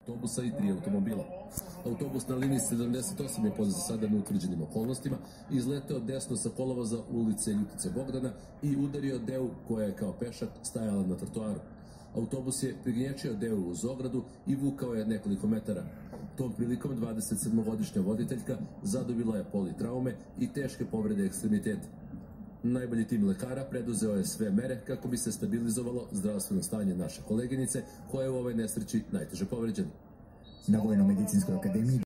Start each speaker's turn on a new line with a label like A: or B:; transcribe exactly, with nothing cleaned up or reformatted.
A: autobusa i tri automobila. Autobus na liniji sedamdeset osam je po za sada neutvrđenim okolnostima izleteo desno sa kolovoza ulice Ljutice Bogdana i udario Deu koja je kao pešak stajala na trotoaru. Autobus je prignječio Deu uz ogradu i vukao je nekoliko metara. Tom prilikom dvadesetsedmogodišnja voditeljka zadobila je politraume i teške povrede ekstremiteta. Najbolji tim lekara preduzeo je sve mere kako bi se stabilizovalo zdravstveno stanje naše koleginice koja je u ovoj nesreći najteže povređena.
B: Na Vojno-medicinskoj akademiji